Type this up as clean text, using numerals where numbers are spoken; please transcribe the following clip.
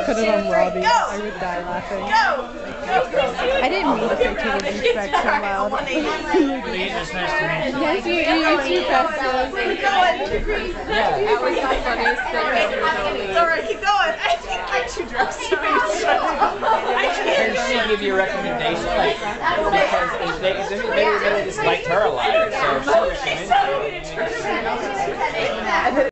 put it on Robbie. I would die laughing. I didn't mean to say to the respect so loud. It's nice to meet you. Nice to meet you too, Festus. Yeah. That was the funniest thing. It's alright, keep going. I think I should dress to be Can she give you a recommendation? Like, because they really just liked her a lot. So she recommended you.